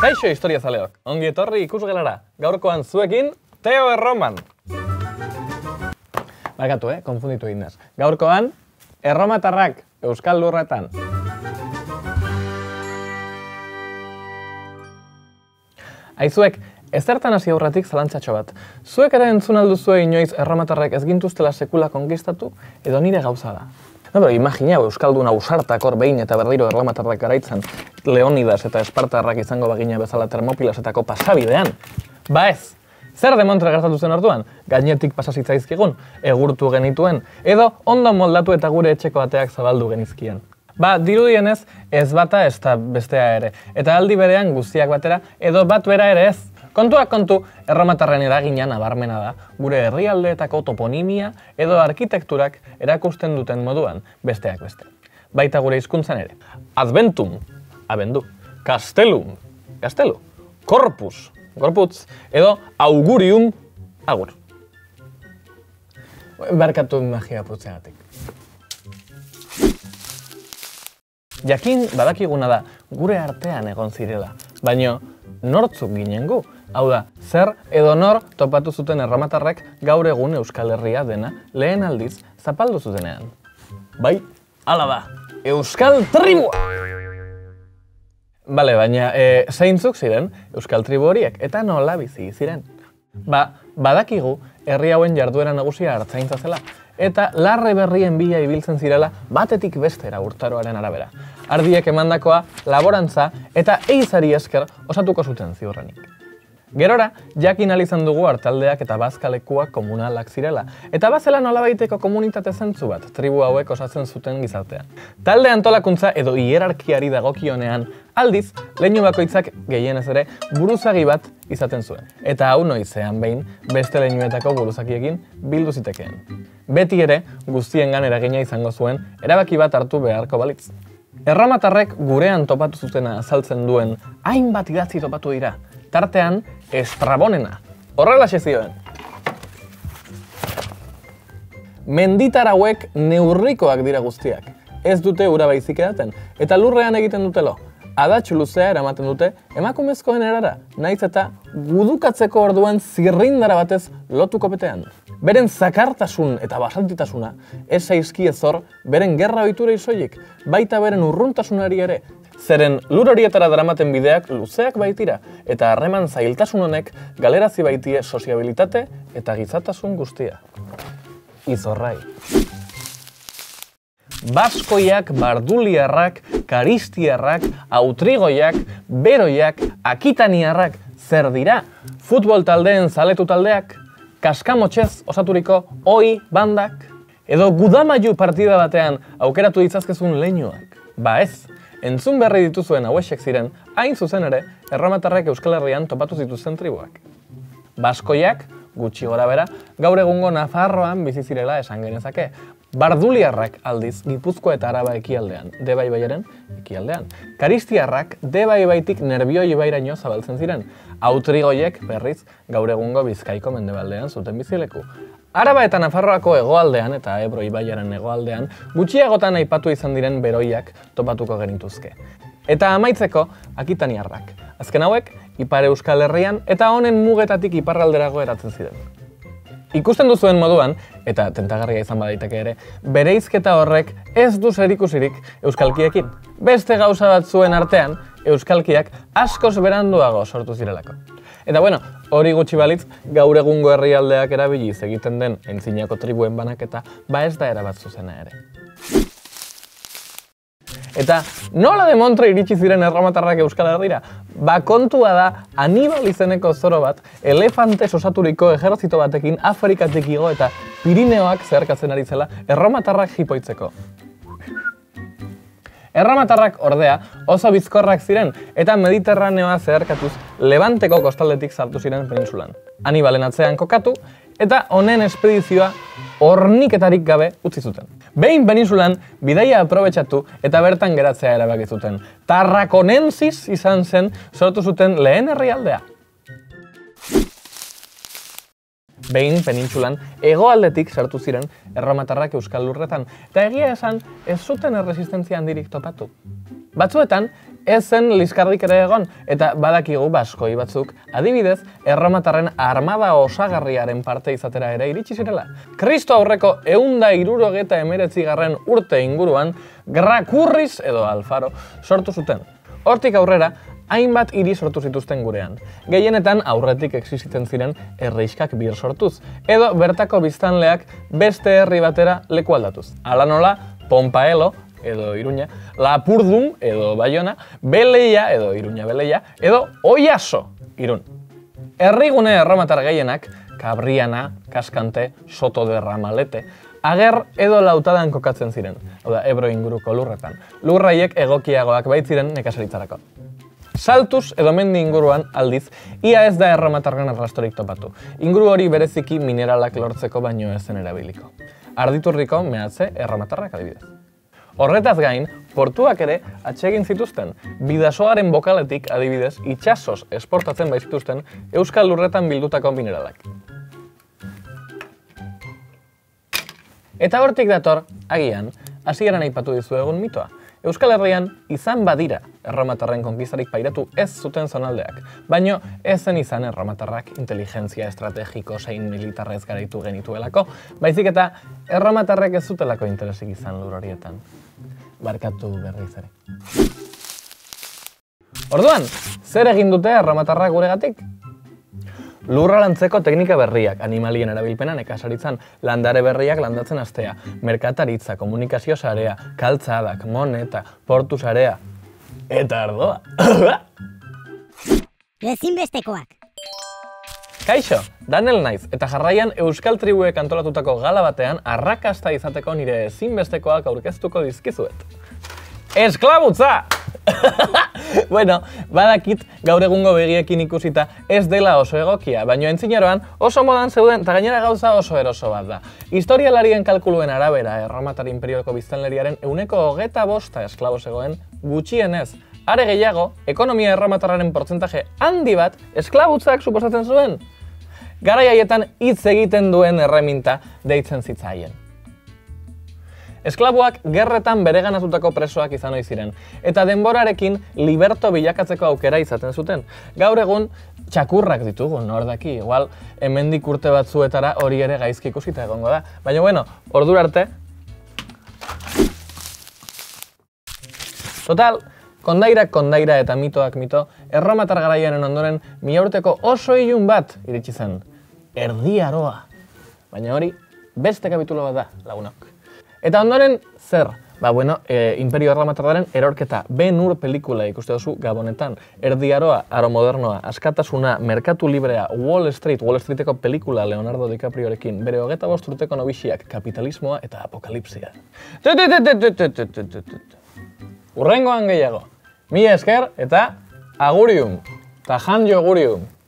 Kaixo historiazaleok, ongi etorri ikusgelara. Gaurkoan zuekin, Teo Erroman. Barkatu, konfunditu egin naz. Gaurkoan, erromatarrak Euskal Lurretan. Aizuek, ezertan hasi aurretik zalantzatxo bat. Zuek ere entzun alduzue inoiz erromatarrek ez gintuztela sekula konkistatu, edo nire gauza da. No, pero imaginau, Euskaldun ausartak hor behin eta berriro erromatarrak garaitzen Leonidas eta Espartarrak izango bagina bezala Termopilasetako pasabidean. Ba ez, zer demontre gertatu zen orduan? Gainetik pasazitzaizkigun, egurtu genituen, edo ondo moldatu eta gure etxeko ateak zabaldu genizkien. Ba, dirudienez, ez bata ez da bestea ere, eta aldi berean guztiak batera, edo bat bera ere ez. Kontuak kontu, erromatarren eragina nabarmena da, gure herrialdeetako toponimia edo arkitekturak erakusten duten moduan, besteak beste. Baita gure hizkuntzan ere. Adventum, abendu. Castellum, castelu. Corpus, gorputz. Edo augurium, agur. Barkatu magia putzeagatik. Jakin badakiguna da, gure artean egon zirela, baino nortzuk ginen gu? Hau da, zer edo nor topatu zuten erromatarrek gaur egun Euskal Herria dena lehen aldiz zapaldu zutenean. Bai, hala da, Euskal Tribua! Bale, baina zeintzuk ziren Euskal Tribu horiek eta nola bizi ziren? Ba, badakigu herri hauen jarduera nagusia artzaintza zela, eta larre berrien bila ibiltzen zirela batetik bestera urtaroaren arabera. Ardiek emandakoa, laborantza eta eizari esker osatuko zuten ziurrenik. Gerora, jakin izan dugu artaldeak eta bazkalekuak komunalak zirela, eta bazela nolabaiteko komunitate zentzu bat tribu hauek osatzen zuten gizartean. Talde antolakuntza edo hierarkiari dagokionean, aldiz, leinu bakoitzak gehienez ere buruzagi bat izaten zuen. Eta hau noizean behin, beste leinuetako buruzakiekin bildu zitekeen. Beti ere, guztiengan eragina izango zuen, erabaki bat hartu beharko balitz. Erromatarrek gurean topatu zutena azaltzen duen, hainbat idatzi topatu dira. Tartean, Estrabonena. Horrelaxe zioen. Menditarauek neurrikoak dira guztiak. Ez dute ura baizik edaten, eta lurrean egiten dutelo. Adatsu luzea eramaten dute emakumezkoen erara, nahiz eta gudukatzeko orduan zirrindara batez lotuko betean. Beren zakartasun eta basaltitasuna ez zaizkie zor beren gerra ohiturei soilik, baita beren urruntasunari ere. Zeren lur horietara daramaten bideak luzeak baitira, eta harreman zailtasun honek galerazi baitie soziabilitate eta gizatasun guztia. Izorrai. Baskoiak, barduliarrak, karistiarrak, autrigoiak, beroiak, akitaniarrak, zer dira? Futbol taldeen zaletu taldeak, kaskamotxez osaturiko oi bandak, edo gudamailu partida batean aukeratu ditzazkezun leinuak. Ba ez, entzun berri dituzuen hauexek ziren, hain zuzen ere, erromatarrek Euskal Herrian topatu zituzten tribuak. Baskoiak, gutxi gora bera, gaur egungo Nafarroan bizi zirela esan genezake. Barduliarrak aldiz, Gipuzkoa eta Araba ekialdean, Deba ibaiaren ekialdean. Karistiarrak Deba ibaitik Nerbioi ibairaino zabaltzen ziren. Autrigoiek, berriz, gaur egungo Bizkaiko mendebaldean zuten bizileku. Araba eta Nafarroako hegoaldean eta Ebro ibaiaren hegoaldean gutxiagotan aipatu izan diren beroiak topatuko genituzke. Eta amaitzeko, akitaniarrak. Azken hauek, Ipar Euskal Herrian eta honen mugetatik iparralderago eratzen ziren. Ikusten duzuen moduan, eta tentagarria izan badaiteke ere, bereizketa horrek ez du zerikusirik euskalkiekin. Beste gauza bat zuen artean, euskalkiak askoz beranduago sortu zirelako. Eta bueno, hori gutxi balitz, gaur egungo herrialdeak erabiliz egiten den aintzinako tribuen banaketa, ba ez da erabat zuzena ere. Eta nola demontre iritsi ziren erromatarrak Euskal Herrira? Ba kontua da, Anibal izeneko zoro bat, elefantez osaturiko ejerzito batekin Afrikatik igo eta Pirineoak zeharkatzen ari zela erromatarrak jipoitzeko. Erromatarrak ordea oso bizkorrak ziren eta Mediterraneoa zeharkatuz Levanteko kostaldetik sartu ziren penintsulan. Anibalen atzean kokatu eta honen espedizioa horniketarik gabe utzi zuten. Behin penintsulan bidaia aprobetxatu eta bertan geratzea erabaki zuten. Tarrakonensis izan zen sortu zuten lehen herrialdea. Behin penintsulan hegoaldetik sartu ziren erromatarrak Euskal Lurretan, eta egia esan ez zuten erresistentzia handirik topatu. Batzuetan, ez zen liskarrik ere egon, eta badakigu baskoi batzuk, adibidez, erromatarren armada osagarriaren parte izatera ere iritsi zirela. Kristo aurreko 169. urte inguruan, Grakurriz edo Alfaro sortu zuten. Hortik aurrera, hainbat hiri sortu zituzten gurean. Gehienetan aurretik existitzen ziren herrixkak bir sortuz, edo bertako biztanleak beste herri batera leku aldatuz. Hala nola, Ponpaelo, edo Iruña, Lapurdun, edo Baiona, Beleia, edo Iruña Beleia, edo Oiaso, Irun. Herrigune erromatar gehienak, Kabriana, Kaskante, Soto de Ramalete, Ager edo Lautadan kokatzen ziren, hau da, Ebro inguruko lurretan. Lurraiek egokiagoak baitziren nekazaritzarako. Saltuz edo mendi inguruan aldiz, ia ez da erromatarren arrastorik topatu. Inguru hori bereziki mineralak lortzeko baino ez zen erabiliko. Arditurriko mehatze erromatarrak adibidez. Horretaz gain, portuak ere atsegin zituzten. Bidasoaren bokaletik adibidez itsasoz esportatzen baitzituzten euskal lurretan bildutako mineralak. Eta hortik dator, agian, hasieran aipatu dizuegun mitoa. Euskal Herrian izan badira erromatarren konkistarik pairatu ez zuten zonaldeak, baino ez zen izan erromatarrak inteligentzia estrategiko zein militarrez garaitu genituelako, baizik eta erromatarrek ez zutelako interesik izan lur horietan. Barkatu berriz ere. Orduan, zer egin dute erromatarrak guregatik? Lurra lantzeko teknika berriak, animalien erabilpena nekazaritzan, landare berriak landatzen hastea, merkataritza, komunikazio sarea, kaltzadak, moneta, portu sarea, eta ardoa. Ezinbestekoak. Kaixo, Daniel naiz, eta jarraian euskal tribuek antolatutako gala batean arrakasta izateko nire ezinbestekoak aurkeztuko dizkizuet. Esklabutza! Bueno, badakit gaur egungo begiekin ikusita ez dela oso egokia, baina entzinaroan oso modan zeuden eta gainera gauza oso eroso bat da. Historialarien kalkuluen arabera erromatar imperioko biztanleriaren 25% esklabo zegoen gutxienez. Are gehiago, ekonomia erromatarraren portzentaje handi bat esklabutzak suposatzen zuen. Garai haietan hitz egiten duen erreminta deitzen zitzaien. Esklaboak gerretan bereganatutako presoak izan ohi ziren, eta denborarekin liberto bilakatzeko aukera izaten zuten. Gaur egun txakurrak ditugu, nor daki, igual hemendik urte batzuetara hori ere gaizki ikusita egongo da. Baina bueno, ordura arte. Total, kondairak kondaira eta mitoak mito, erromatar garaiaren ondoren 1000 urteko oso ilun bat iritsi zen. Erdi Aroa. Baina hori, beste kapitulo bat da, lagunok. Eta ondoren, zer? Imperio erromatarraren erorketa. Ben-Hur pelikula ikuste duzu Gabonetan. Erdi Aroa, Aro modernoa, askatasuna, merkatu librea, Wall Streeteko pelikula Leonardo DiCapriorekin, bere 25 urteko nobixiak, kapitalismoa eta apokalipsia. Urrengoan gehiago. Mila esker eta agurium. Tajan jogurium.